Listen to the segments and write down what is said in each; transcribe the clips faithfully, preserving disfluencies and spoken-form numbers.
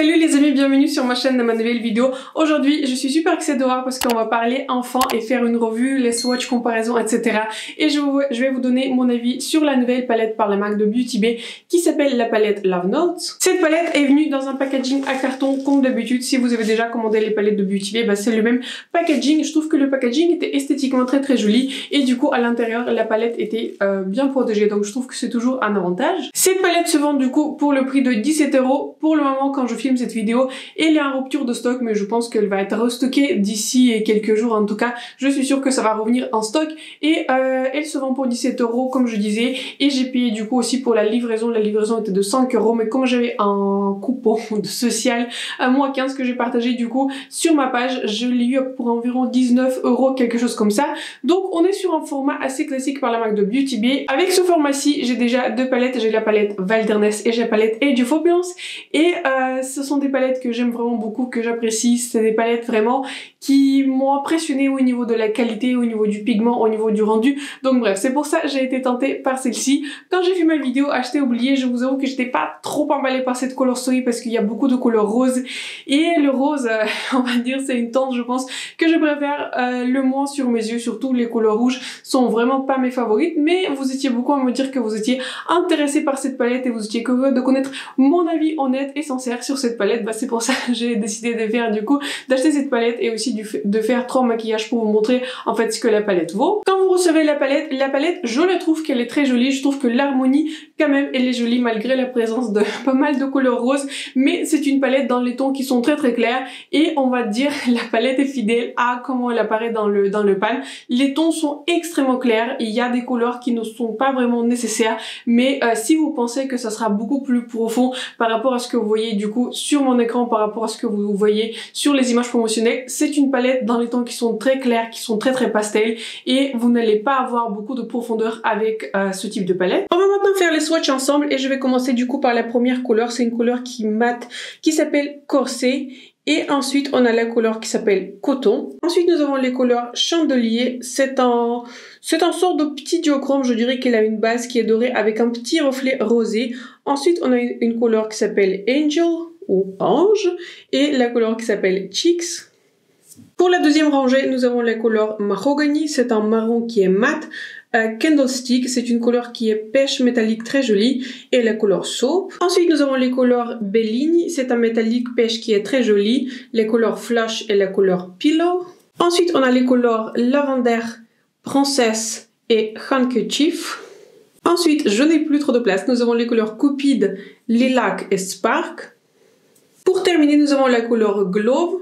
Salut les amis, bienvenue sur ma chaîne de ma nouvelle vidéo. Aujourd'hui, je suis super excitée de voir parce qu'on va parler enfants et faire une revue, les swatchs, comparaisons, et cetera. Et je, vous, je vais vous donner mon avis sur la nouvelle palette par la marque de Beauty Bay qui s'appelle la palette Love Notes. Cette palette est venue dans un packaging à carton comme d'habitude. Si vous avez déjà commandé les palettes de Beauty Bay, bah c'est le même packaging. Je trouve que le packaging était esthétiquement très très joli et du coup à l'intérieur la palette était euh, bien protégée. Donc je trouve que c'est toujours un avantage. Cette palette se vend du coup pour le prix de dix-sept euros. Pour le moment, quand je filme cette vidéo, elle est en rupture de stock, mais je pense qu'elle va être restockée d'ici quelques jours. En tout cas, je suis sûre que ça va revenir en stock et euh, elle se vend pour dix-sept euros comme je disais, et j'ai payé du coup aussi pour la livraison. La livraison était de cinq euros, mais comme j'avais un coupon de social à moins quinze que j'ai partagé du coup sur ma page, je l'ai eu pour environ dix-neuf euros, quelque chose comme ça. Donc on est sur un format assez classique par la marque de Beauty Bay. Avec ce format-ci, j'ai déjà deux palettes, j'ai la palette Wilderness et j'ai la palette Age of Opulence, et euh, ce sont des palettes que j'aime vraiment beaucoup, que j'apprécie. C'est des palettes vraiment qui m'ont impressionné au niveau de la qualité, au niveau du pigment, au niveau du rendu. Donc bref, c'est pour ça que j'ai été tentée par celle-ci. Quand j'ai fait ma vidéo acheter oublié, je vous avoue que j'étais pas trop emballée par cette color story parce qu'il y a beaucoup de couleurs roses, et le rose, euh, on va dire, c'est une teinte je pense que je préfère euh, le moins sur mes yeux. Surtout les couleurs rouges sont vraiment pas mes favorites, mais vous étiez beaucoup à me dire que vous étiez intéressé par cette palette et vous étiez curieux de connaître mon avis honnête et sincère sur cette palette. Bah c'est pour ça que j'ai décidé de faire du coup d'acheter cette palette et aussi du de faire trois maquillages pour vous montrer en fait ce que la palette vaut. Quand vous recevez la palette, la palette je le trouve qu'elle est très jolie. Je trouve que l'harmonie quand même elle est jolie malgré la présence de pas mal de couleurs roses, mais c'est une palette dans les tons qui sont très très clairs et on va dire la palette est fidèle à comment elle apparaît dans le dans le pan. Les tons sont extrêmement clairs, il y a des couleurs qui ne sont pas vraiment nécessaires, mais euh, si vous pensez que ça sera beaucoup plus profond par rapport à ce que vous voyez du coup sur mon écran, par rapport à ce que vous voyez sur les images promotionnelles, c'est une palette dans les tons qui sont très clairs, qui sont très très pastel, et vous n'allez pas avoir beaucoup de profondeur avec euh, ce type de palette. On va maintenant faire les swatchs ensemble et je vais commencer du coup par la première couleur. C'est une couleur qui mate, qui s'appelle Corset. Et ensuite, on a la couleur qui s'appelle Coton. Ensuite, nous avons les couleurs Chandelier. C'est un, c'est un sort de petit duochrome. Je dirais qu'elle a une base qui est dorée avec un petit reflet rosé. Ensuite, on a une, une couleur qui s'appelle Angel ou Ange. Et la couleur qui s'appelle Cheeks. Pour la deuxième rangée, nous avons la couleur Mahogany. C'est un marron qui est mat. Euh, Candlestick, c'est une couleur qui est pêche métallique très jolie, et la couleur Soap. Ensuite, nous avons les couleurs Bellini, c'est un métallique pêche qui est très joli, les couleurs Flush et la couleur Pillow. Ensuite, on a les couleurs Lavender, Princesse et Handkerchief. Ensuite, je n'ai plus trop de place, nous avons les couleurs Cupid, Lilac et Spark. Pour terminer, nous avons la couleur Glove,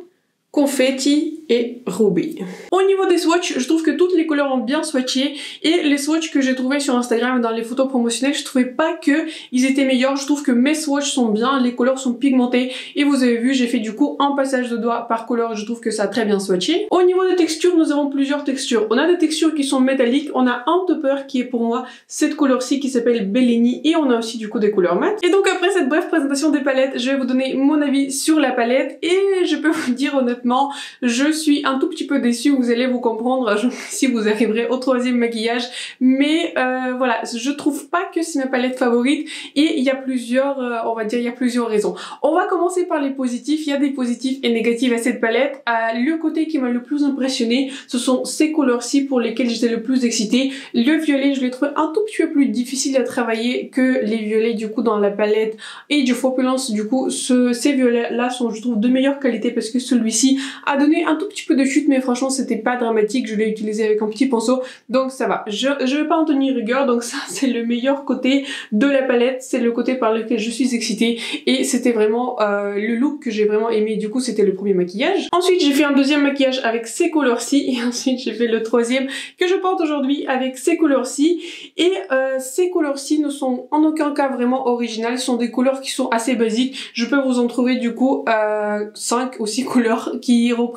Confetti et Ruby. Au niveau des swatchs, je trouve que toutes les couleurs ont bien swatché, et les swatchs que j'ai trouvés sur Instagram dans les photos promotionnelles, je trouvais pas que ils étaient meilleurs. Je trouve que mes swatchs sont bien, les couleurs sont pigmentées, et vous avez vu, j'ai fait du coup un passage de doigt par couleur. Je trouve que ça a très bien swatché. Au niveau des textures, nous avons plusieurs textures. On a des textures qui sont métalliques, on a un topper qui est pour moi cette couleur-ci qui s'appelle Bellini, et on a aussi du coup des couleurs mat. Et donc après cette brève présentation des palettes, je vais vous donner mon avis sur la palette, et je peux vous dire honnêtement, je suis un tout petit peu déçue, vous allez vous comprendre si vous arriverez au troisième maquillage, mais euh, voilà, je trouve pas que c'est ma palette favorite, et il y a plusieurs, euh, on va dire, il y a plusieurs raisons. On va commencer par les positifs. Il y a des positifs et négatifs à cette palette. Euh, le côté qui m'a le plus impressionné, ce sont ces couleurs-ci pour lesquelles j'étais le plus excitée. Le violet, je l'ai trouvé un tout petit peu plus difficile à travailler que les violets du coup dans la palette Age of Opulence. Du coup, ce, ces violets-là sont, je trouve, de meilleure qualité parce que celui-ci a donné un tout petit peu de chute, mais franchement c'était pas dramatique. Je l'ai utilisé avec un petit pinceau, donc ça va. Je, je vais pas en tenir rigueur, donc ça c'est le meilleur côté de la palette, c'est le côté par lequel je suis excitée, et c'était vraiment euh, le look que j'ai vraiment aimé. Du coup c'était le premier maquillage. Ensuite j'ai fait un deuxième maquillage avec ces couleurs-ci, et ensuite j'ai fait le troisième que je porte aujourd'hui avec ces couleurs-ci, et euh, ces couleurs-ci ne sont en aucun cas vraiment originales. Ce sont des couleurs qui sont assez basiques. Je peux vous en trouver du coup euh, cinq ou six couleurs qui reprennent exactement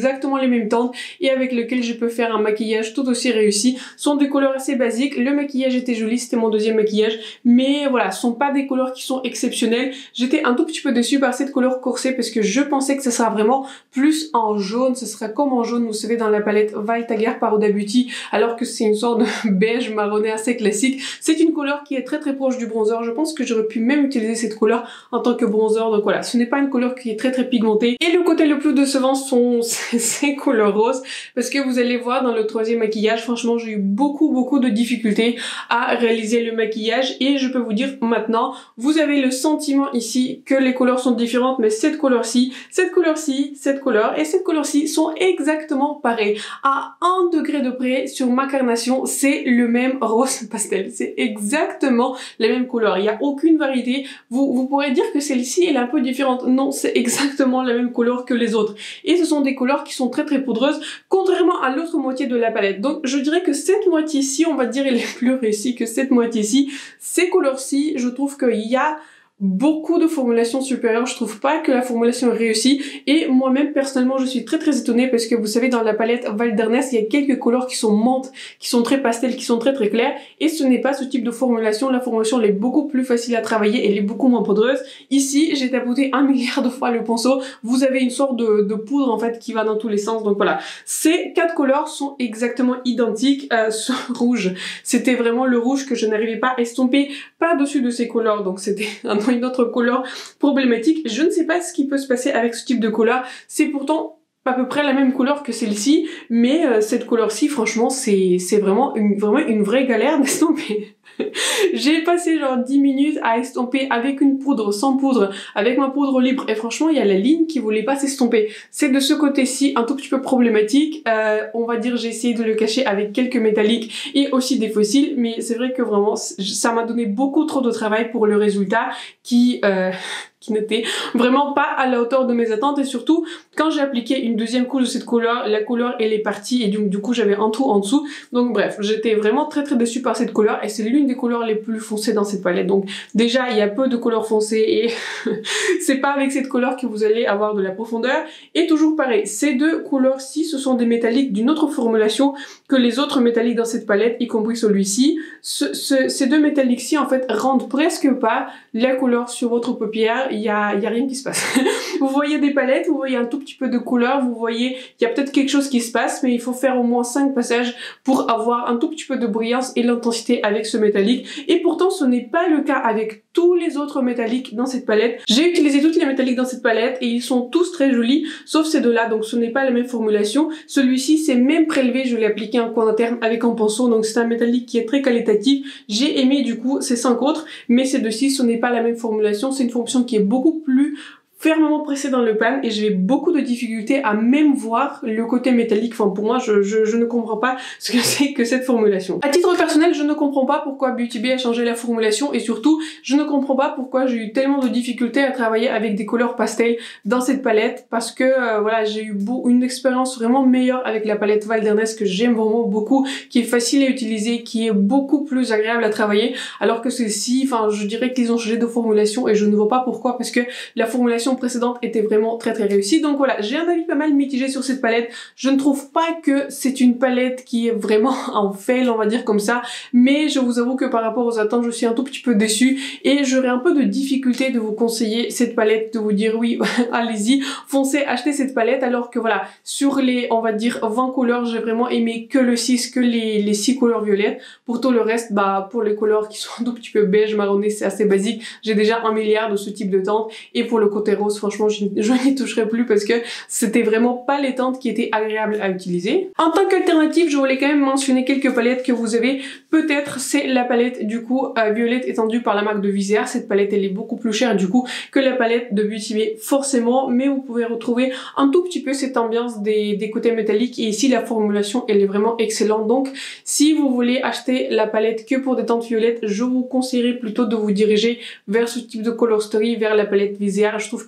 exactement les mêmes teintes et avec lesquelles je peux faire un maquillage tout aussi réussi. Ce sont des couleurs assez basiques, le maquillage était joli, c'était mon deuxième maquillage, mais voilà, ce sont pas des couleurs qui sont exceptionnelles. J'étais un tout petit peu déçue par cette couleur corsée parce que je pensais que ce sera vraiment plus en jaune, ce sera comme en jaune, vous savez, dans la palette Vitager par Huda Beauty, alors que c'est une sorte de beige marronné assez classique. C'est une couleur qui est très très proche du bronzer, je pense que j'aurais pu même utiliser cette couleur en tant que bronzer, donc voilà, ce n'est pas une couleur qui est très très pigmentée. Et le côté le plus décevant sont ces couleurs roses, parce que vous allez voir dans le troisième maquillage, franchement j'ai eu beaucoup beaucoup de difficultés à réaliser le maquillage et je peux vous dire maintenant, vous avez le sentiment ici que les couleurs sont différentes, mais cette couleur-ci, cette couleur-ci, cette couleur et cette couleur-ci sont exactement pareilles. À un degré de près sur ma carnation, c'est le même rose pastel, c'est exactement la même couleur, il n'y a aucune variété. Vous, vous pourrez dire que celle-ci elle est un peu différente, non, c'est exactement la même couleur que les autres. Et ce sont des couleurs qui sont très très poudreuses, contrairement à l'autre moitié de la palette. Donc je dirais que cette moitié-ci, on va dire, elle est plus réussie que cette moitié-ci. Ces couleurs-ci, je trouve qu'il y a beaucoup de formulations supérieures, je trouve pas que la formulation est réussie et moi-même personnellement je suis très très étonnée parce que vous savez dans la palette Wilderness il y a quelques couleurs qui sont menthe, qui sont très pastel, qui sont très très claires et ce n'est pas ce type de formulation, la formulation elle est beaucoup plus facile à travailler, elle est beaucoup moins poudreuse. Ici j'ai tapoté un milliard de fois le pinceau, vous avez une sorte de, de poudre en fait qui va dans tous les sens, donc voilà. Ces quatre couleurs sont exactement identiques, euh, ce rouge, c'était vraiment le rouge que je n'arrivais pas à estomper par-dessus de ces couleurs, donc c'était un une autre couleur problématique. Je ne sais pas ce qui peut se passer avec ce type de couleur. C'est pourtant à peu près la même couleur que celle-ci, mais euh, cette couleur-ci, franchement, c'est c'est vraiment une, vraiment une vraie galère d'estomper. J'ai passé genre dix minutes à estomper avec une poudre, sans poudre, avec ma poudre libre, et franchement, il y a la ligne qui voulait pas s'estomper. C'est de ce côté-ci un tout petit peu problématique. Euh, on va dire j'ai essayé de le cacher avec quelques métalliques et aussi des fossiles, mais c'est vrai que vraiment, ça m'a donné beaucoup trop de travail pour le résultat qui... Euh, qui n'était vraiment pas à la hauteur de mes attentes et surtout quand j'ai appliqué une deuxième couche de cette couleur, la couleur elle est partie et donc du coup j'avais un trou en dessous, donc bref j'étais vraiment très très déçue par cette couleur et c'est l'une des couleurs les plus foncées dans cette palette, donc déjà il y a peu de couleurs foncées et c'est pas avec cette couleur que vous allez avoir de la profondeur. Et toujours pareil, ces deux couleurs-ci ce sont des métalliques d'une autre formulation que les autres métalliques dans cette palette, y compris celui-ci. Ce, ce, ces deux métalliques-ci en fait rendent presque pas la couleur sur votre paupière. Il y a, y a rien qui se passe. Vous voyez des palettes, vous voyez un tout petit peu de couleur, vous voyez il y a peut-être quelque chose qui se passe, mais il faut faire au moins cinq passages pour avoir un tout petit peu de brillance et l'intensité avec ce métallique. Et pourtant ce n'est pas le cas avec tous les autres métalliques dans cette palette. J'ai utilisé toutes les métalliques dans cette palette et ils sont tous très jolis, sauf ces deux-là, donc ce n'est pas la même formulation. Celui-ci c'est même prélevé, je l'ai appliqué en coin interne avec un pinceau, donc c'est un métallique qui est très qualitatif. J'ai aimé du coup ces cinq autres, mais ces deux-ci ce n'est pas la même formulation, c'est une formulation qui est beaucoup plus fermement pressé dans le pan et j'ai beaucoup de difficultés à même voir le côté métallique. Enfin pour moi je, je, je ne comprends pas ce que c'est que cette formulation. À titre personnel je ne comprends pas pourquoi Beauty Bay a changé la formulation et surtout je ne comprends pas pourquoi j'ai eu tellement de difficultés à travailler avec des couleurs pastel dans cette palette parce que euh, voilà j'ai eu une expérience vraiment meilleure avec la palette Wilderness que j'aime vraiment beaucoup, qui est facile à utiliser, qui est beaucoup plus agréable à travailler, alors que celle-ci, enfin je dirais qu'ils ont changé de formulation et je ne vois pas pourquoi parce que la formulation précédente était vraiment très très réussie. Donc voilà, j'ai un avis pas mal mitigé sur cette palette. Je ne trouve pas que c'est une palette qui est vraiment en fail, on va dire comme ça, mais je vous avoue que par rapport aux attentes, je suis un tout petit peu déçue et j'aurais un peu de difficulté de vous conseiller cette palette, de vous dire oui, allez-y, foncez, achetez cette palette, alors que voilà, sur les, on va dire, vingt couleurs, j'ai vraiment aimé que le six, que les, les six couleurs violettes. Pour tout le reste, bah, pour les couleurs qui sont un tout petit peu beige, marronné, c'est assez basique. J'ai déjà un milliard de ce type de teinte et pour le côté rose, franchement je n'y toucherai plus parce que c'était vraiment pas les teintes qui étaient agréables à utiliser. En tant qu'alternative, je voulais quand même mentionner quelques palettes que vous avez. Peut-être c'est la palette du coup euh, violette étendue par la marque de Viseart. Cette palette elle est beaucoup plus chère du coup que la palette de Beauty Bay forcément, mais vous pouvez retrouver un tout petit peu cette ambiance des, des côtés métalliques et ici la formulation elle est vraiment excellente. Donc si vous voulez acheter la palette que pour des teintes violettes, je vous conseillerais plutôt de vous diriger vers ce type de color story, vers la palette Viseart. Je trouve que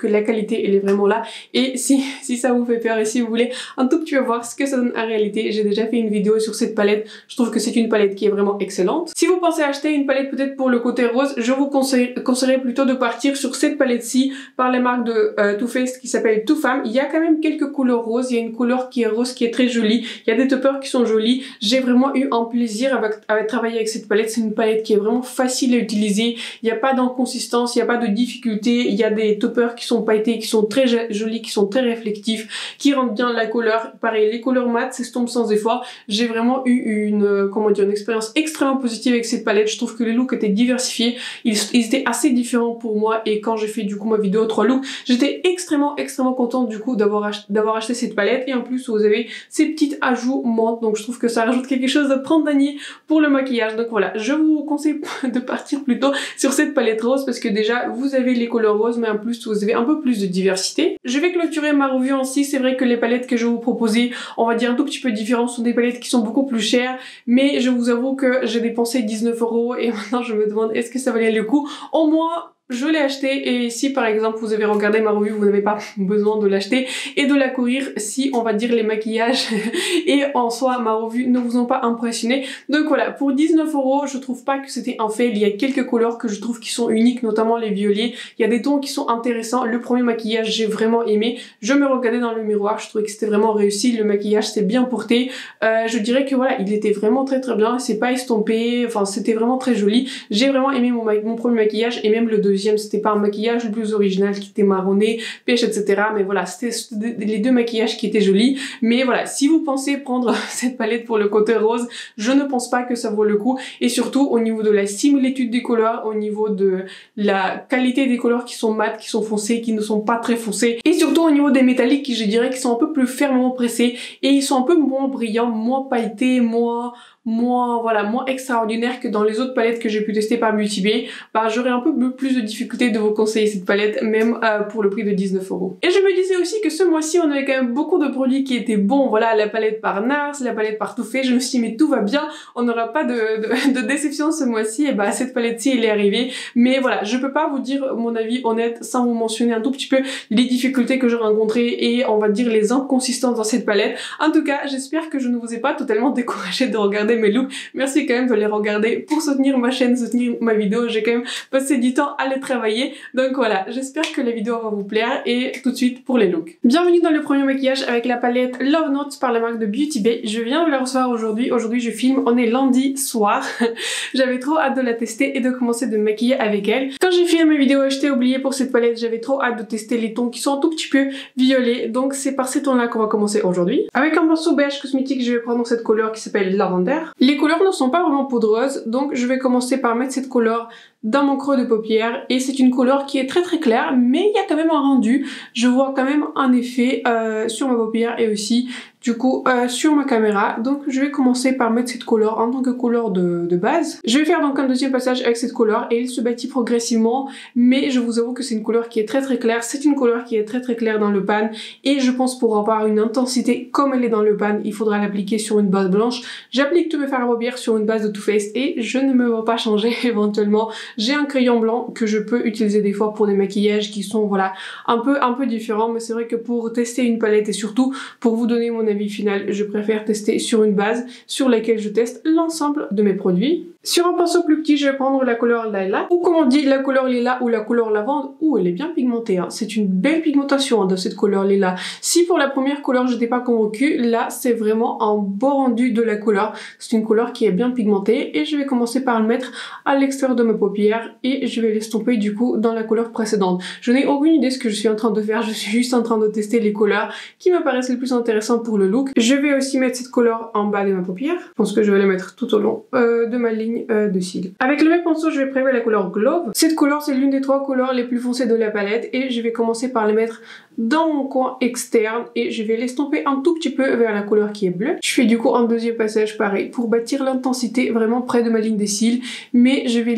que la qualité elle est vraiment là. Et si, si ça vous fait peur et si vous voulez un tout petit peu voir ce que ça donne en réalité, j'ai déjà fait une vidéo sur cette palette. Je trouve que c'est une palette qui est vraiment excellente. Si vous pensez acheter une palette peut-être pour le côté rose, je vous conseille, conseillerais plutôt de partir sur cette palette-ci par la marque de euh, Too Faced qui s'appelle Too Femme. Il y a quand même quelques couleurs roses. Il y a une couleur qui est rose qui est très jolie. Il y a des toppers qui sont jolis. J'ai vraiment eu un plaisir avec, avec travailler avec cette palette. C'est une palette qui est vraiment facile à utiliser. Il n'y a pas d'inconsistance, il n'y a pas de difficulté. Il y a des toppers qui sont pailletés, qui sont très jolis, qui sont très réflectifs, qui rendent bien la couleur. Pareil, les couleurs mat s'estompent sans effort. J'ai vraiment eu une, comment dire, une expérience extrêmement positive avec cette palette. Je trouve que les looks étaient diversifiés. Ils, ils étaient assez différents pour moi et quand j'ai fait du coup ma vidéo trois looks, j'étais extrêmement extrêmement contente du coup d'avoir ach d'avoir acheté cette palette. Et en plus vous avez ces petites ajouts menthe, donc je trouve que ça rajoute quelque chose de printanier pour le maquillage. Donc voilà, je vous conseille de partir plutôt sur cette palette rose parce que déjà vous avez les couleurs roses mais en plus vous avez un peu plus de diversité. Je vais clôturer ma revue ainsi. C'est vrai que les palettes que je vais vous proposer, on va dire un tout petit peu différentes, sont des palettes qui sont beaucoup plus chères, mais je vous avoue que j'ai dépensé dix-neuf euros et maintenant je me demande est-ce que ça valait le coup. Au moins je l'ai acheté et si par exemple vous avez regardé ma revue, vous n'avez pas besoin de l'acheter et de la courir si on va dire les maquillages et en soi ma revue ne vous ont pas impressionné. Donc voilà, pour dix-neuf euros, je trouve pas que c'était un fail. Il y a quelques couleurs que je trouve qui sont uniques, notamment les violets. Il y a des tons qui sont intéressants. Le premier maquillage, j'ai vraiment aimé. Je me regardais dans le miroir, je trouvais que c'était vraiment réussi. Le maquillage, c'était bien porté. Euh, je dirais que voilà, il était vraiment très très bien. C'est pas estompé, enfin c'était vraiment très joli. J'ai vraiment aimé mon, mon premier maquillage et même le deuxième. C'était pas un maquillage le plus original qui était marronné, pêche, et cetera. Mais voilà, c'était les deux maquillages qui étaient jolis. Mais voilà, si vous pensez prendre cette palette pour le côté rose, je ne pense pas que ça vaut le coup. Et surtout au niveau de la similitude des couleurs, au niveau de la qualité des couleurs qui sont mates, qui sont foncées, qui ne sont pas très foncées. Et surtout au niveau des métalliques qui je dirais qui sont un peu plus fermement pressés et ils sont un peu moins brillants, moins pailletés, moins... moins voilà moins extraordinaire que dans les autres palettes que j'ai pu tester par Beauty Bay. Bah j'aurais un peu plus de difficulté de vous conseiller cette palette même euh, pour le prix de dix-neuf euros. Et je me disais aussi que ce mois-ci on avait quand même beaucoup de produits qui étaient bons. Voilà, la palette par Nars, la palette par Too Faced. Je me suis dit mais tout va bien, on n'aura pas de, de, de déception ce mois-ci. Et bah cette palette-ci elle est arrivée. Mais voilà, je peux pas vous dire mon avis honnête sans vous mentionner un tout petit peu les difficultés que j'ai rencontrées et on va dire les inconsistances dans cette palette. En tout cas, j'espère que je ne vous ai pas totalement découragé de regarder mes looks. Merci quand même de les regarder pour soutenir ma chaîne, soutenir ma vidéo. J'ai quand même passé du temps à les travailler. Donc voilà, j'espère que la vidéo va vous plaire et tout de suite pour les looks. Bienvenue dans le premier maquillage avec la palette Love Notes par la marque de Beauty Bay. Je viens de la recevoir aujourd'hui. Aujourd'hui je filme, on est lundi soir. J'avais trop hâte de la tester et de commencer de me maquiller avec elle. Quand j'ai filmé ma vidéo, je t'ai oublié pour cette palette, j'avais trop hâte de tester les tons qui sont un tout petit peu violets. Donc c'est par ces tons là qu'on va commencer aujourd'hui. Avec un pinceau beige cosmétique, je vais prendre cette couleur qui s'appelle Lavender. Les couleurs ne sont pas vraiment poudreuses, donc je vais commencer par mettre cette couleur dans mon creux de paupière et c'est une couleur qui est très très claire mais il y a quand même un rendu. Je vois quand même un effet euh, sur ma paupière et aussi du coup euh, sur ma caméra. Donc je vais commencer par mettre cette couleur en tant que couleur de, de base. Je vais faire donc un deuxième passage avec cette couleur et il se bâtit progressivement mais je vous avoue que c'est une couleur qui est très très claire. C'est une couleur qui est très très claire dans le pan et je pense pour avoir une intensité comme elle est dans le pan, il faudra l'appliquer sur une base blanche. J'applique tous mes fards à paupières sur une base de Too Faced et je ne me vois pas changer éventuellement. J'ai un crayon blanc que je peux utiliser des fois pour des maquillages qui sont voilà un peu un peu différents mais c'est vrai que pour tester une palette et surtout pour vous donner mon avis final, je préfère tester sur une base sur laquelle je teste l'ensemble de mes produits. Sur un pinceau plus petit, je vais prendre la couleur Lilac, ou comme on dit, la couleur lilas ou la couleur lavande. Ouh, elle est bien pigmentée, hein. C'est une belle pigmentation hein, de cette couleur lilas. Si pour la première couleur, je n'étais pas convaincue, là, c'est vraiment un beau rendu de la couleur. C'est une couleur qui est bien pigmentée et je vais commencer par le mettre à l'extérieur de ma paupière et je vais l'estomper du coup dans la couleur précédente. Je n'ai aucune idée de ce que je suis en train de faire, je suis juste en train de tester les couleurs qui me paraissent les plus intéressantes pour le look. Je vais aussi mettre cette couleur en bas de ma paupière. Je pense que je vais la mettre tout au long euh, de ma ligne Euh, de cils. Avec le même pinceau, je vais prélever la couleur Glove. Cette couleur, c'est l'une des trois couleurs les plus foncées de la palette et je vais commencer par les mettre dans mon coin externe et je vais l'estomper un tout petit peu vers la couleur qui est bleue. Je fais du coup un deuxième passage pareil pour bâtir l'intensité vraiment près de ma ligne des cils, mais je vais l'étirer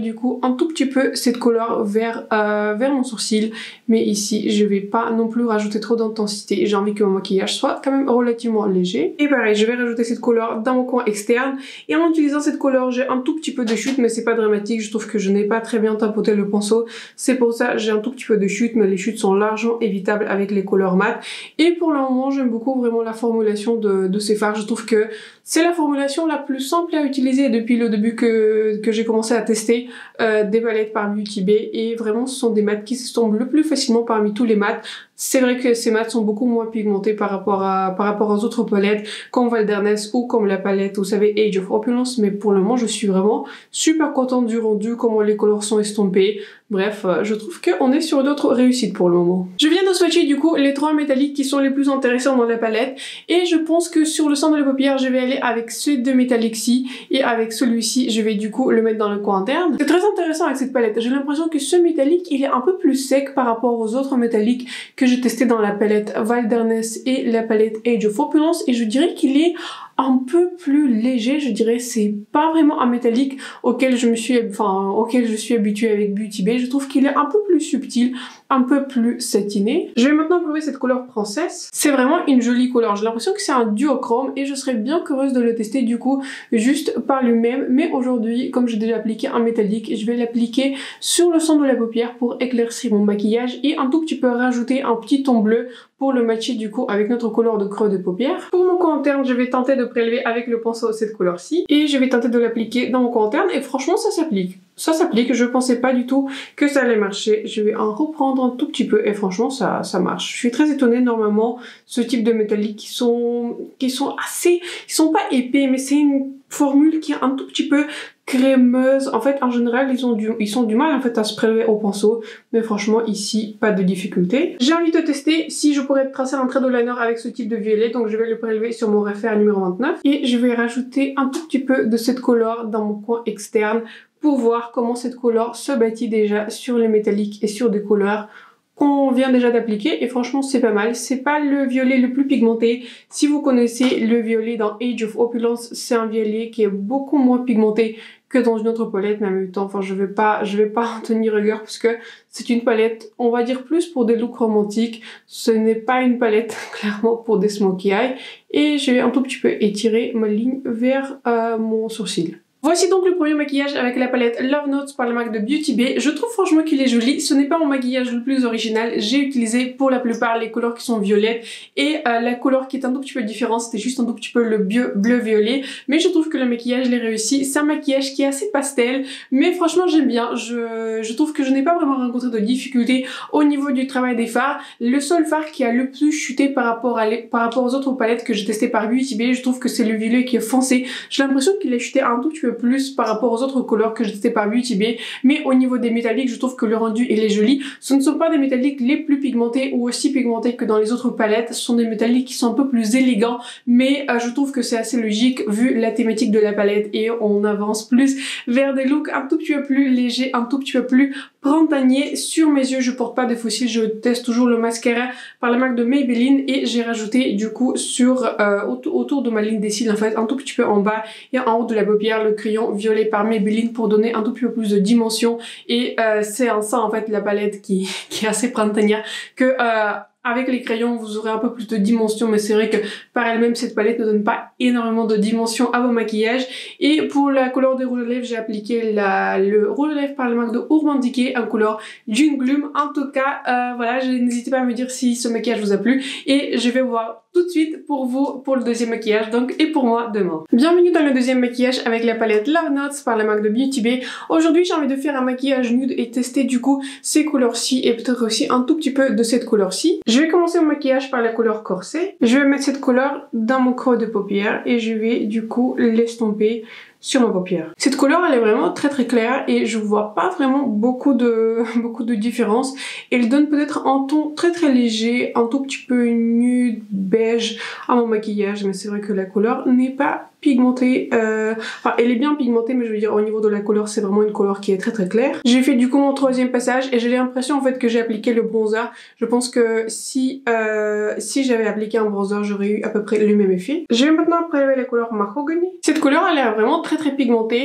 du coup un tout petit peu cette couleur vers, euh, vers mon sourcil, mais ici je vais pas non plus rajouter trop d'intensité, j'ai envie que mon maquillage soit quand même relativement léger. Et pareil, je vais rajouter cette couleur dans mon coin externe, et en utilisant cette couleur j'ai un tout petit peu de chute, mais c'est pas dramatique, je trouve que je n'ai pas très bien tapoté le pinceau, c'est pour ça j'ai un tout petit peu de chute, mais les chutes sont largement évitables avec les couleurs mat. Et pour le moment j'aime beaucoup vraiment la formulation de, de ces fards, je trouve que c'est la formulation la plus simple à utiliser depuis le début que, que j'ai commencé à tester euh, des palettes par Beauty Bay, et vraiment ce sont des mats qui s'estompent le plus facilement parmi tous les mats. C'est vrai que ces mats sont beaucoup moins pigmentés par rapport à par rapport aux autres palettes comme Wilderness ou comme la palette, vous savez, Age of Opulence, mais pour le moment je suis vraiment super contente du rendu, comment les couleurs sont estompées. Bref, euh, je trouve qu'on est sur d'autres réussites pour le moment. Je viens de swatcher du coup les trois métalliques qui sont les plus intéressants dans la palette, et je pense que sur le centre de la paupière je vais aller avec ces deux métalliques-ci, et avec celui-ci je vais du coup le mettre dans le coin interne. C'est très intéressant avec cette palette, j'ai l'impression que ce métallique il est un peu plus sec par rapport aux autres métalliques que j'ai testé dans la palette Wilderness et la palette Age of Opulence, et je dirais qu'il est un peu plus léger, je dirais. C'est pas vraiment un métallique auquel je me suis, enfin, auquel je suis habituée avec Beauty Bay. Je trouve qu'il est un peu plus subtil, un peu plus satiné. Je vais maintenant prouver cette couleur Princesse. C'est vraiment une jolie couleur. J'ai l'impression que c'est un duochrome, et je serais bien curieuse de le tester du coup juste par lui-même. Mais aujourd'hui, comme j'ai déjà appliqué un métallique, je vais l'appliquer sur le centre de la paupière pour éclaircir mon maquillage, et un tout petit peu rajouter un petit ton bleu pour le matcher du coup avec notre couleur de creux de paupière. Pour mon coin interne, je vais tenter de prélever avec le pinceau cette couleur-ci, et je vais tenter de l'appliquer dans mon coin interne, et franchement ça s'applique. Ça s'applique, je pensais pas du tout que ça allait marcher. Je vais en reprendre un tout petit peu, et franchement ça, ça marche. Je suis très étonnée, normalement ce type de métalliques qui sont, qui sont assez, ils sont pas épais, mais c'est une formule qui est un tout petit peu crémeuse. En fait, en général, ils ont du, ils sont du mal en fait à se prélever au pinceau, mais franchement ici, pas de difficulté. J'ai envie de tester si je pourrais tracer un trait de liner avec ce type de violet, donc je vais le prélever sur mon refaire numéro vingt-neuf, et je vais rajouter un tout petit peu de cette couleur dans mon coin externe pour voir comment cette couleur se bâtit déjà sur les métalliques et sur des couleurs qu'on vient déjà d'appliquer, et franchement c'est pas mal. C'est pas le violet le plus pigmenté. Si vous connaissez le violet dans Age of Opulence, c'est un violet qui est beaucoup moins pigmenté que dans une autre palette, mais en même temps, enfin je vais pas, je vais pas en tenir rigueur parce que c'est une palette, on va dire plus pour des looks romantiques. Ce n'est pas une palette clairement pour des smokey eyes, et je vais un tout petit peu étirer ma ligne vers euh, mon sourcil. Voici donc le premier maquillage avec la palette Love Notes par la marque de Beauty Bay. Je trouve franchement qu'il est joli. Ce n'est pas mon maquillage le plus original. J'ai utilisé pour la plupart les couleurs qui sont violettes, et euh, la couleur qui est un tout petit peu différente, c'était juste un tout petit peu le bleu-violet. Mais je trouve que le maquillage l'est réussi. C'est un maquillage qui est assez pastel, mais franchement j'aime bien. Je, je trouve que je n'ai pas vraiment rencontré de difficultés au niveau du travail des fards. Le seul fard qui a le plus chuté par rapport, à les, par rapport aux autres palettes que j'ai testées par Beauty Bay, je trouve que c'est le violet qui est foncé. J'ai l'impression qu'il a chuté un tout petit peu plus par rapport aux autres couleurs que j'ai testé par Beauty Bay, mais au niveau des métalliques je trouve que le rendu il est joli. Ce ne sont pas des métalliques les plus pigmentés ou aussi pigmentés que dans les autres palettes, ce sont des métalliques qui sont un peu plus élégants, mais euh, je trouve que c'est assez logique vu la thématique de la palette, et on avance plus vers des looks un tout petit peu plus légers, un tout petit peu plus printanier. Sur mes yeux je porte pas de faux cils, je teste toujours le mascara par la marque de Maybelline, et j'ai rajouté du coup sur euh, autour, autour de ma ligne des cils en fait, un tout petit peu en bas et en haut de la paupière, le crayon violet par Maybelline pour donner un tout petit peu plus de dimension, et euh, c'est en ça en fait la palette qui, qui est assez printanière, que euh, avec les crayons vous aurez un peu plus de dimension, mais c'est vrai que par elle-même cette palette ne donne pas énormément de dimension à vos maquillages. Et pour la couleur des rouges à lèvres, j'ai appliqué la, le rouge à lèvres par la marque de Urban Decay en couleur June Gloom. En tout cas euh, voilà, n'hésitez pas à me dire si ce maquillage vous a plu, et je vais voir tout de suite pour vous pour le deuxième maquillage, donc, et pour moi demain. Bienvenue dans le deuxième maquillage avec la palette Love Notes par la marque de Beauty Bay. Aujourd'hui j'ai envie de faire un maquillage nude et tester du coup ces couleurs-ci, et peut-être aussi un tout petit peu de cette couleur-ci. Je vais commencer mon maquillage par la couleur Corset. Je vais mettre cette couleur dans mon creux de paupière, et je vais du coup l'estomper sur ma paupière. Cette couleur elle est vraiment très très claire, et je vois pas vraiment beaucoup de beaucoup de différence. Elle donne peut-être un ton très très léger, un tout petit peu nude, beige à mon maquillage, mais c'est vrai que la couleur n'est pas pigmentée, euh... enfin elle est bien pigmentée, mais je veux dire au niveau de la couleur c'est vraiment une couleur qui est très très claire. J'ai fait du coup mon troisième passage, et j'ai l'impression en fait que j'ai appliqué le bronzer. Je pense que si euh, si j'avais appliqué un bronzer j'aurais eu à peu près le même effet. Je vais maintenant prélever la couleur Mahogany. Cette couleur elle est vraiment très très pigmentée,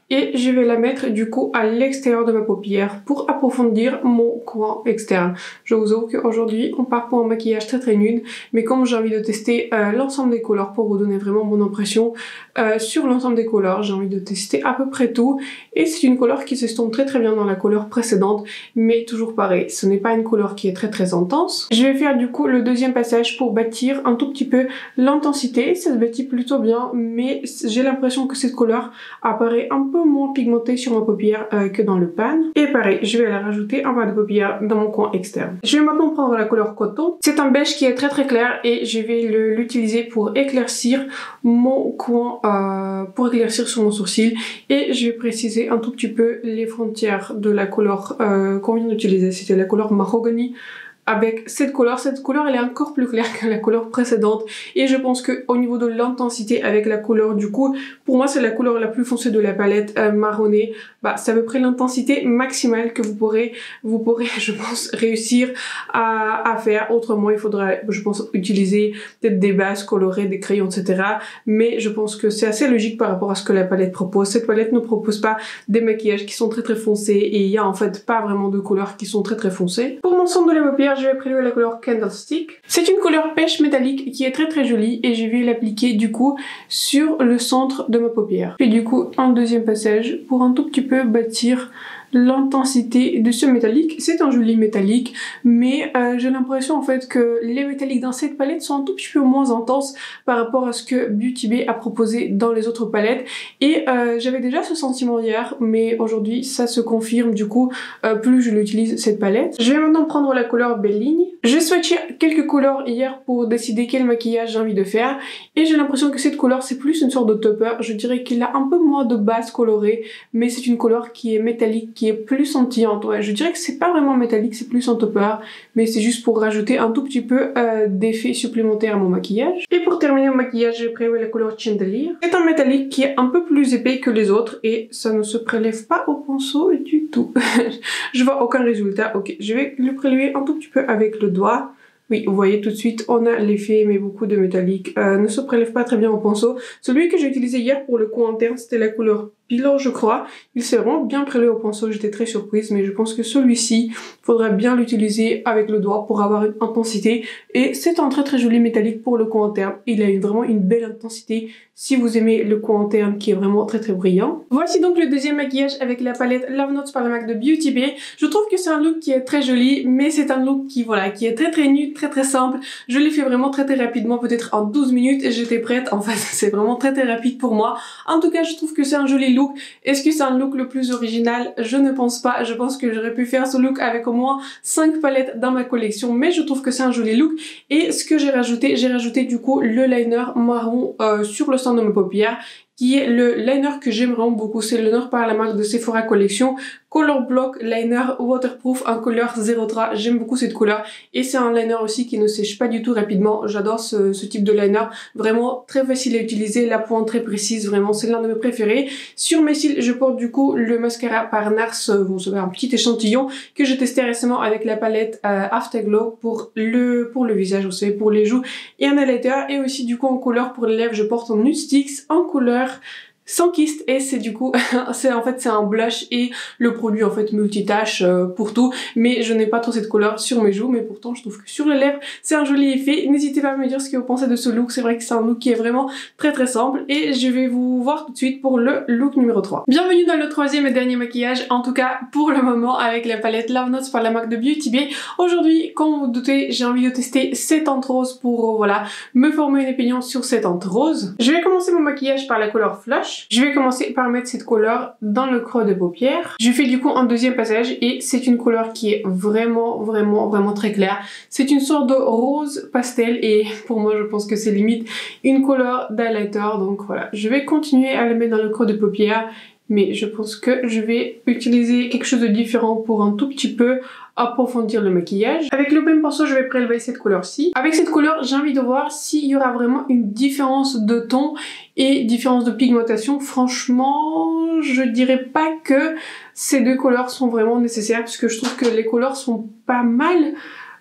et je vais la mettre du coup à l'extérieur de ma paupière pour approfondir mon coin externe. Je vous avoue qu'aujourd'hui on part pour un maquillage très très nude, mais comme j'ai envie de tester euh, l'ensemble des couleurs pour vous donner vraiment mon impression euh, sur l'ensemble des couleurs, j'ai envie de tester à peu près tout, et c'est une couleur qui s'estompe très très bien dans la couleur précédente, mais toujours pareil, ce n'est pas une couleur qui est très très intense. Je vais faire du coup le deuxième passage pour bâtir un tout petit peu l'intensité. Ça se bâtit plutôt bien, mais j'ai l'impression que cette couleur apparaît un peu moins pigmentée sur ma paupière euh, que dans le pan. Et pareil, je vais la rajouter en bas de paupière dans mon coin externe. Je vais maintenant prendre la couleur coton. C'est un beige qui est très très clair et je vais l'utiliser pour éclaircir mon coin, euh, pour éclaircir sur mon sourcil, et je vais préciser un tout petit peu les frontières de la couleur euh, qu'on vient d'utiliser. C'était la couleur mahogany. Avec cette couleur, cette couleur elle est encore plus claire que la couleur précédente, et je pense que au niveau de l'intensité avec la couleur du coup, pour moi c'est la couleur la plus foncée de la palette euh, marronnée. Bah c'est à peu près l'intensité maximale que vous pourrez, vous pourrez je pense réussir à, à faire. Autrement il faudra je pense utiliser peut-être des bases colorées, des crayons et cetera. Mais je pense que c'est assez logique par rapport à ce que la palette propose. Cette palette ne propose pas des maquillages qui sont très très foncés, et il y a en fait pas vraiment de couleurs qui sont très très foncées. Pour l'ensemble de la paupière, je vais prélever la couleur Candlestick. C'est une couleur pêche métallique qui est très très jolie, et je vais l'appliquer du coup sur le centre de ma paupière. Puis du coup un deuxième passage pour un tout petit peu bâtir l'intensité de ce métallique. C'est un joli métallique, mais euh, j'ai l'impression en fait que les métalliques dans cette palette sont un tout petit peu moins intenses par rapport à ce que Beauty Bay a proposé dans les autres palettes, et euh, j'avais déjà ce sentiment hier, mais aujourd'hui ça se confirme du coup euh, plus je l'utilise cette palette. Je vais maintenant prendre la couleur Belligne. J'ai swatché quelques couleurs hier pour décider quel maquillage j'ai envie de faire, et j'ai l'impression que cette couleur c'est plus une sorte de topper. Je dirais qu'il a un peu moins de base colorée, mais c'est une couleur qui est métallique, qui est plus scintillante. Ouais, je dirais que c'est pas vraiment métallique, c'est plus un topper, mais c'est juste pour rajouter un tout petit peu euh, d'effet supplémentaire à mon maquillage. Et pour terminer mon maquillage, j'ai prélevé la couleur Chandelier. C'est un métallique qui est un peu plus épais que les autres, et ça ne se prélève pas au pinceau du tout. Je vois aucun résultat. Ok, je vais le prélever un tout petit peu avec le doigt. Oui, vous voyez tout de suite, on a l'effet, mais beaucoup de métallique euh, ne se prélève pas très bien au pinceau. Celui que j'ai utilisé hier pour le coin interne, c'était la couleur Pillow, je crois. Il s'est vraiment bien prélevé au pinceau, j'étais très surprise, mais je pense que celui-ci, il faudrait bien l'utiliser avec le doigt pour avoir une intensité. Et c'est un très très joli métallique pour le coin interne. Il a une, vraiment une belle intensité si vous aimez le coin interne qui est vraiment très très brillant. Voici donc le deuxième maquillage avec la palette Love Notes par la marque de Beauty Bay. Je trouve que c'est un look qui est très joli, mais c'est un look qui voilà, qui est très très nude, très très simple. Je l'ai fait vraiment très très rapidement, peut-être en douze minutes, et j'étais prête. En fait, c'est vraiment très très rapide pour moi. En tout cas, je trouve que c'est un joli look. Est-ce que c'est un look le plus original? Je ne pense pas. Je pense que j'aurais pu faire ce look avec au moins cinq palettes dans ma collection, mais je trouve que c'est un joli look. Et ce que j'ai rajouté, j'ai rajouté du coup le liner marron euh, sur le centre de mes paupières, qui est le liner que j'aime vraiment beaucoup. C'est le liner par la marque de Sephora Collection, Color Block Liner Waterproof en couleur zéro trois. J'aime beaucoup cette couleur, et c'est un liner aussi qui ne sèche pas du tout rapidement. J'adore ce, ce type de liner, vraiment très facile à utiliser, la pointe très précise, vraiment c'est l'un de mes préférés. Sur mes cils, je porte du coup le mascara par Nars, vous savez, un petit échantillon que j'ai testé récemment avec la palette euh, Afterglow pour le, pour le visage, vous savez, pour les joues et un highlighter, et aussi du coup en couleur pour les lèvres, je porte un Nude Sticks en couleur sans kyste, et c'est du coup c'est en fait c'est un blush et le produit en fait multitâche euh, pour tout, mais je n'ai pas trop cette couleur sur mes joues, mais pourtant je trouve que sur les lèvres c'est un joli effet. N'hésitez pas à me dire ce que vous pensez de ce look. C'est vrai que c'est un look qui est vraiment très très simple, et je vais vous voir tout de suite pour le look numéro trois. Bienvenue dans le troisième et dernier maquillage, en tout cas pour le moment, avec la palette Love Notes par la marque de Beauty Bay. Aujourd'hui, comme vous vous doutez, j'ai envie de tester cette teinte rose pour euh, voilà, me former une opinion sur cette teinte rose. Je vais commencer mon maquillage par la couleur Flush. Je vais commencer par mettre cette couleur dans le creux de paupière. Je fais du coup un deuxième passage, et c'est une couleur qui est vraiment vraiment vraiment très claire. C'est une sorte de rose pastel, et pour moi je pense que c'est limite une couleur d'highlighter. Donc voilà, je vais continuer à la mettre dans le creux de paupière, mais je pense que je vais utiliser quelque chose de différent pour un tout petit peu approfondir le maquillage. Avec le même pinceau, je vais prélever cette couleur-ci. Avec cette couleur, j'ai envie de voir s'il y aura vraiment une différence de ton et différence de pigmentation. Franchement, je dirais pas que ces deux couleurs sont vraiment nécessaires, puisque je trouve que les couleurs sont pas mal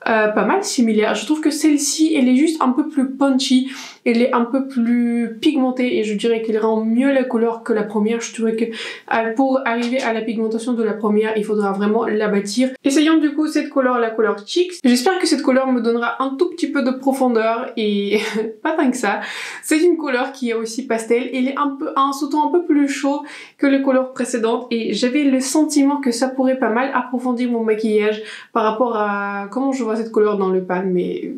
euh, pas mal similaires. Je trouve que celle-ci, elle est juste un peu plus punchy, elle est un peu plus pigmentée et je dirais qu'elle rend mieux la couleur que la première. Je trouvais que euh, pour arriver à la pigmentation de la première, il faudra vraiment la bâtir. Essayons du coup cette couleur, la couleur Cheeks. J'espère que cette couleur me donnera un tout petit peu de profondeur et pas tant que ça. C'est une couleur qui est aussi pastel. Elle est un peu, un sous-ton un peu plus chaud que les couleurs précédentes et j'avais le sentiment que ça pourrait pas mal approfondir mon maquillage par rapport à comment je vois cette couleur dans le pan, mais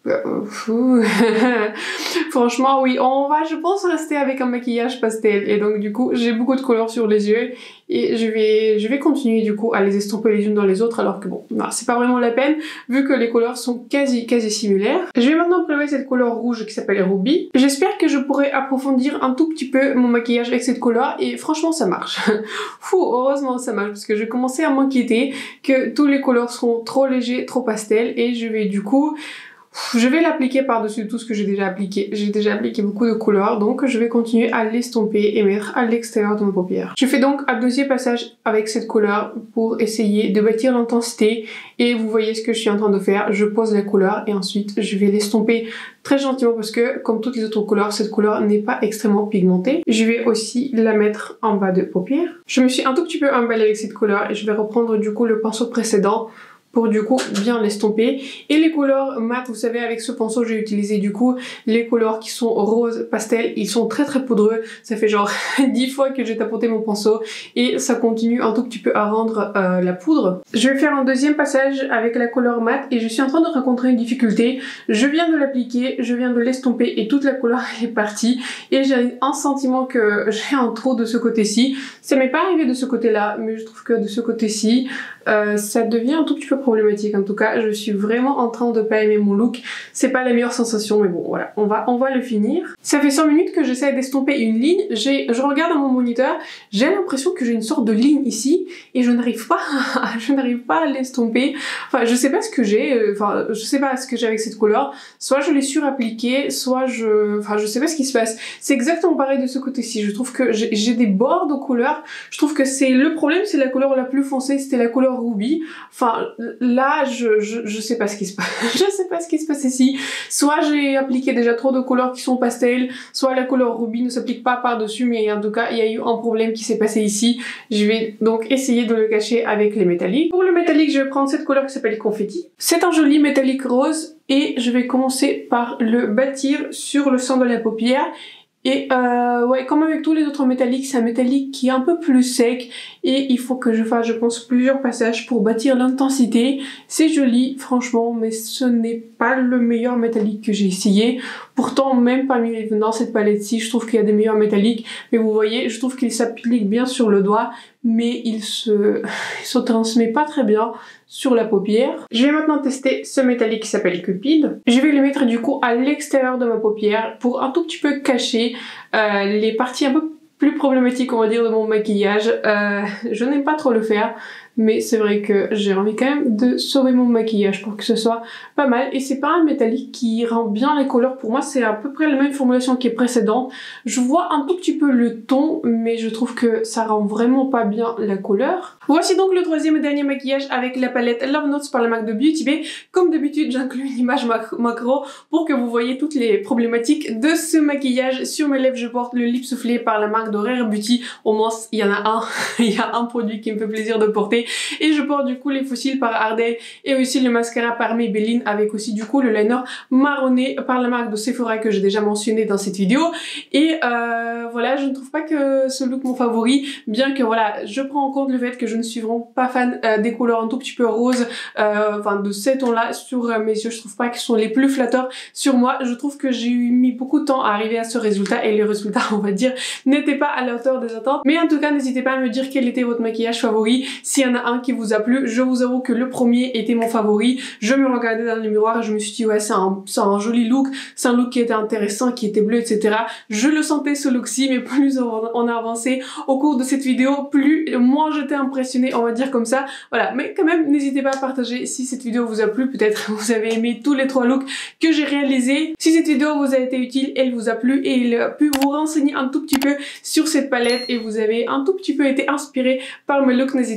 franchement oui, on va je pense rester avec un maquillage pastel et donc du coup j'ai beaucoup de couleurs sur les yeux et je vais je vais continuer du coup à les estomper les unes dans les autres alors que bon, c'est pas vraiment la peine vu que les couleurs sont quasi quasi similaires. Je vais maintenant prélever cette couleur rouge qui s'appelle Ruby. J'espère que je pourrai approfondir un tout petit peu mon maquillage avec cette couleur et franchement ça marche. Fou, heureusement ça marche parce que je commençais à m'inquiéter que tous les couleurs seront trop légers, trop pastel et je vais du coup je vais l'appliquer par-dessus tout ce que j'ai déjà appliqué. J'ai déjà appliqué beaucoup de couleurs, donc je vais continuer à l'estomper et mettre à l'extérieur de ma paupière. Je fais donc un deuxième passage avec cette couleur pour essayer de bâtir l'intensité et vous voyez ce que je suis en train de faire. Je pose la couleur et ensuite je vais l'estomper très gentiment parce que comme toutes les autres couleurs, cette couleur n'est pas extrêmement pigmentée. Je vais aussi la mettre en bas de paupière. Je me suis un tout petit peu emballée avec cette couleur et je vais reprendre du coup le pinceau précédent pour du coup bien l'estomper. Et les couleurs mat, vous savez, avec ce pinceau j'ai utilisé du coup les couleurs qui sont rose pastel, ils sont très très poudreux, ça fait genre dix fois que j'ai tapoté mon pinceau et ça continue un tout petit peu à rendre euh, la poudre. Je vais faire un deuxième passage avec la couleur mat et je suis en train de rencontrer une difficulté. Je viens de l'appliquer, je viens de l'estomper et toute la couleur est partie et j'ai un sentiment que j'ai un trou de ce côté-ci. Ça m'est pas arrivé de ce côté-là, mais je trouve que de ce côté-ci euh, ça devient un tout petit peu problématique. En tout cas, je suis vraiment en train de pas aimer mon look. C'est pas la meilleure sensation, mais bon, voilà, on va, on va le finir. Ça fait cinq minutes que j'essaie d'estomper une ligne. J'ai, je regarde dans mon moniteur, j'ai l'impression que j'ai une sorte de ligne ici et je n'arrive pas, je n'arrive pas à l'estomper. Enfin, je sais pas ce que j'ai, euh, enfin, je sais pas ce que j'ai avec cette couleur. Soit je l'ai surappliquée, soit je, enfin, je sais pas ce qui se passe. C'est exactement pareil de ce côté-ci. Je trouve que j'ai des bords de couleur. Je trouve que c'est le problème, c'est la couleur la plus foncée, c'était la couleur Ruby. Enfin, là, je, je, je sais pas ce qui se passe. Je sais pas ce qui se passe ici. Soit j'ai appliqué déjà trop de couleurs qui sont pastel, soit la couleur Ruby ne s'applique pas par-dessus, mais en tout cas, il y a eu un problème qui s'est passé ici. Je vais donc essayer de le cacher avec les métalliques. Pour le métallique, je vais prendre cette couleur qui s'appelle Confetti. C'est un joli métallique rose et je vais commencer par le bâtir sur le centre de la paupière. Et euh, ouais, comme avec tous les autres métalliques, c'est un métallique qui est un peu plus sec et il faut que je fasse, je pense, plusieurs passages pour bâtir l'intensité. C'est joli, franchement, mais ce n'est pas le meilleur métallique que j'ai essayé. Pourtant, même parmi les dans cette palette-ci, je trouve qu'il y a des meilleurs métalliques. Mais vous voyez, je trouve qu'il s'applique bien sur le doigt, mais il se, il se transmet pas très bien sur la paupière. Je vais maintenant tester ce métallique qui s'appelle Cupid. Je vais le mettre du coup à l'extérieur de ma paupière pour un tout petit peu cacher euh, les parties un peu plus problématiques, on va dire, de mon maquillage. Euh, je n'aime pas trop le faire, mais c'est vrai que j'ai envie quand même de sauver mon maquillage pour que ce soit pas mal. Et c'est pas un métallique qui rend bien les couleurs. Pour moi, c'est à peu près la même formulation qui est précédente. Je vois un tout petit peu le ton, mais je trouve que ça rend vraiment pas bien la couleur. Voici donc le troisième et dernier maquillage avec la palette Love Notes par la marque de Beauty Bay. Comme d'habitude, j'inclus une image macro pour que vous voyez toutes les problématiques de ce maquillage. Sur mes lèvres, je porte le lip soufflé par la marque de Rare Beauty. Au moins, il y en a un. Il y a un produit qui me fait plaisir de porter. Et je porte du coup les fossiles par Ardell et aussi le mascara par Maybelline avec aussi du coup le liner marronné par la marque de Sephora que j'ai déjà mentionné dans cette vidéo. Et euh, voilà, je ne trouve pas que ce look mon favori, bien que voilà, je prends en compte le fait que je ne suis vraiment pas fan euh, des couleurs un tout petit peu roses, euh, enfin de ces tons là sur euh, mes yeux. Je trouve pas qu'ils sont les plus flatteurs sur moi. Je trouve que j'ai mis beaucoup de temps à arriver à ce résultat et le résultat, on va dire, n'était pas à la hauteur des attentes. Mais en tout cas, n'hésitez pas à me dire quel était votre maquillage favori. S'il y en a un qui vous a plu, je vous avoue que le premier était mon favori. Je me regardais dans le miroir et je me suis dit ouais, c'est un, c'est un joli look, c'est un look qui était intéressant, qui était bleu, et cetera. Je le sentais ce look-ci, mais plus on a avancé au cours de cette vidéo, plus moins j'étais impressionnée, on va dire comme ça. Voilà, mais quand même, n'hésitez pas à partager si cette vidéo vous a plu. Peut-être vous avez aimé tous les trois looks que j'ai réalisés. Si cette vidéo vous a été utile, elle vous a plu et il a pu vous renseigner un tout petit peu sur cette palette et vous avez un tout petit peu été inspiré par mes looks, n'hésitez pas à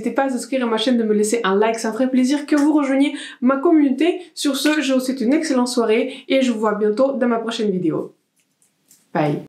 souscrire à ma chaîne, de me laisser un like, ça me ferait plaisir que vous rejoigniez ma communauté. Sur ce, je vous souhaite une excellente soirée et je vous vois bientôt dans ma prochaine vidéo. Bye!